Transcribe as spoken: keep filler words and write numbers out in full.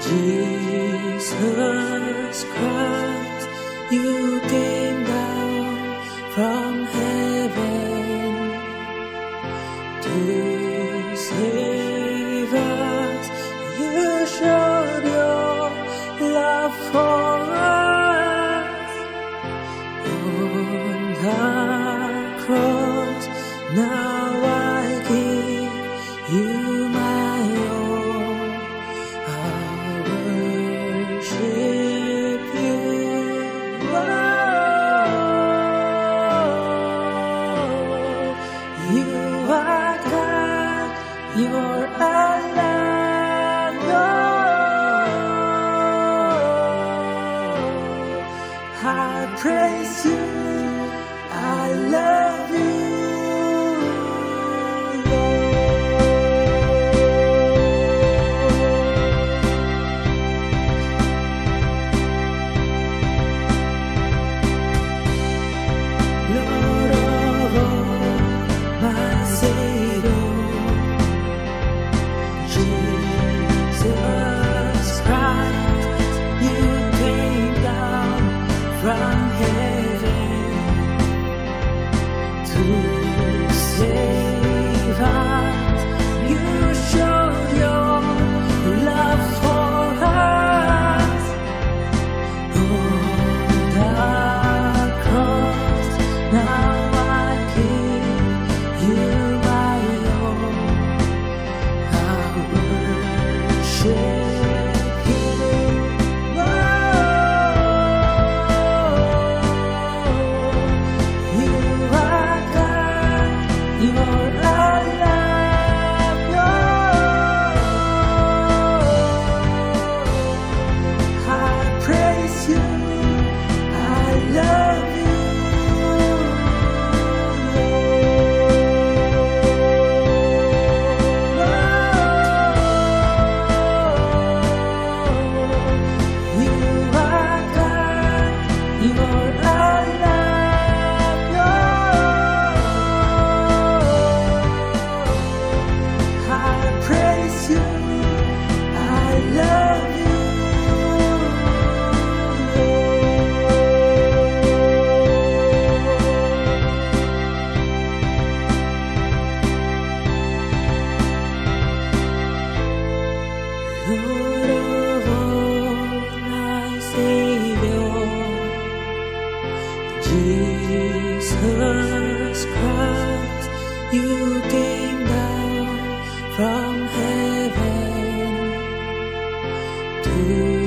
Jesus Christ, you came down from heaven to save us. You showed your love for us on the cross. Now I give you my all. I worship you. Oh, you are God, you're alive. Oh, I praise you, I love you. From heaven to save us, you showed your love for us on the cross. Now I give you my all. I worship. Lord of all, my Savior, Jesus Christ, you came down from heaven to